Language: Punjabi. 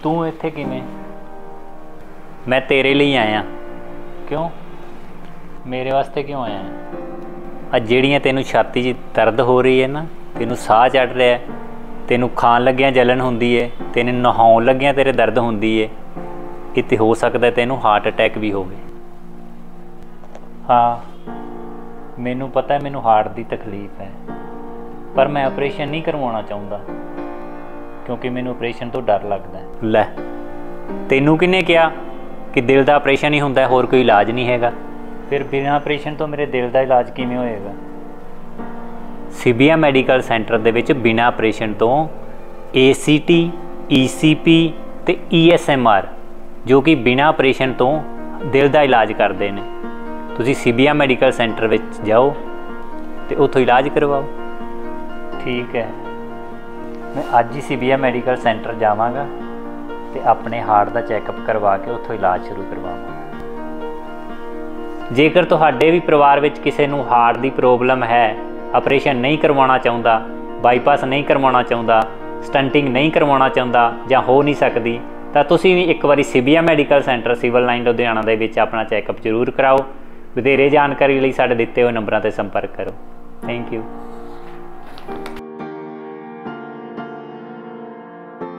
तू इत्थे किवें? मैं तेरे लिए आया। क्यों? मेरे वास्ते क्यों आया? आ ਜਿਹੜੀਆਂ ਤੈਨੂੰ ਛਾਤੀ 'ਚ ਦਰਦ ਹੋ ਰਹੀ ਹੈ ਨਾ, ਤੈਨੂੰ ਸਾਹ ਚੜ ਰਿਹਾ, ਤੈਨੂੰ ਖਾਣ ਲੱਗਿਆਂ ਜਲਨ ਹੁੰਦੀ ਹੈ, ਤੈਨੂੰ ਨਹਾਉਣ ਲੱਗਿਆਂ ਤੇਰੇ ਦਰਦ ਹੁੰਦੀ ਹੈ, ਇਹ ਤੇ ਹੋ ਸਕਦਾ ਤੈਨੂੰ ਹਾਰਟ ਅਟੈਕ ਵੀ ਹੋਵੇ। ਹਾਂ, ਮੈਨੂੰ ਪਤਾ ਮੈਨੂੰ ਹਾਰਟ ਦੀ ਤਕਲੀਫ ਹੈ, ਪਰ ਮੈਂ ਆਪਰੇਸ਼ਨ ਨਹੀਂ ਕਰਵਾਉਣਾ ਚਾਹੁੰਦਾ ਕਿਉਂਕਿ ਮੈਨੂੰ ਆਪਰੇਸ਼ਨ ਤੋਂ ਡਰ ਲੱਗਦਾ। ਲੈ, ਤੈਨੂੰ ਕਿਹਨੇ ਕਿਹਾ ਕਿ ਦਿਲ ਦਾ ਆਪਰੇਸ਼ਨ ਹੀ ਹੁੰਦਾ, ਹੋਰ ਕੋਈ ਇਲਾਜ ਨਹੀਂ ਹੈਗਾ? ਫਿਰ ਬਿਨਾਂ ਆਪਰੇਸ਼ਨ ਤੋਂ ਮੇਰੇ ਦਿਲ ਦਾ ਇਲਾਜ ਕਿਵੇਂ ਹੋਏਗਾ? ਸਿਵਿਆ ਮੈਡੀਕਲ ਸੈਂਟਰ ਦੇ ਵਿੱਚ ਬਿਨਾਂ ਆਪਰੇਸ਼ਨ ਤੋਂ ACT, ECP ਤੇ ESMR ਜੋ ਕਿ ਬਿਨਾਂ ਆਪਰੇਸ਼ਨ ਤੋਂ ਦਿਲ ਦਾ ਇਲਾਜ ਕਰਦੇ ਨੇ। ਤੁਸੀਂ ਸਿਵਿਆ ਮੈਡੀਕਲ ਸੈਂਟਰ ਵਿੱਚ ਜਾਓ ਤੇ ਉੱਥੋਂ ਇਲਾਜ ਕਰਵਾਓ। ਠੀਕ ਹੈ, ਮੈਂ ਅੱਜ ਹੀ ਸਿਵਿਆ ਮੈਡੀਕਲ ਸੈਂਟਰ ਜਾਵਾਂਗਾ ਤੇ ਆਪਣੇ ਹਾਰਟ ਦਾ ਚੈੱਕਅਪ ਕਰਵਾ ਕੇ ਉੱਥੋਂ ਇਲਾਜ ਸ਼ੁਰੂ ਕਰਵਾਵਾਂਗਾ। ਜੇਕਰ ਤੁਹਾਡੇ ਵੀ ਪਰਿਵਾਰ ਵਿੱਚ ਕਿਸੇ ਨੂੰ ਹਾਰਟ ਦੀ ਪ੍ਰੋਬਲਮ ਹੈ, ਆਪਰੇਸ਼ਨ ਨਹੀਂ ਕਰਵਾਉਣਾ ਚਾਹੁੰਦਾ, ਬਾਈਪਾਸ ਨਹੀਂ ਕਰਵਾਉਣਾ ਚਾਹੁੰਦਾ, ਸਟੰਟਿੰਗ ਨਹੀਂ ਕਰਵਾਉਣਾ ਚਾਹੁੰਦਾ ਜਾਂ ਹੋ ਨਹੀਂ ਸਕਦੀ, ਤਾਂ ਤੁਸੀਂ ਵੀ ਇੱਕ ਵਾਰੀ Sivia medical centre civil line Ludhiana ਦੇ ਵਿੱਚ ਆਪਣਾ ਚੈੱਕਅਪ ਜ਼ਰੂਰ ਕਰਾਓ। ਵਧੇਰੇ ਜਾਣਕਾਰੀ ਲਈ ਸਾਡੇ ਦਿੱਤੇ ਹੋਏ ਨੰਬਰਾਂ 'ਤੇ ਸੰਪਰਕ ਕਰੋ। Thank you.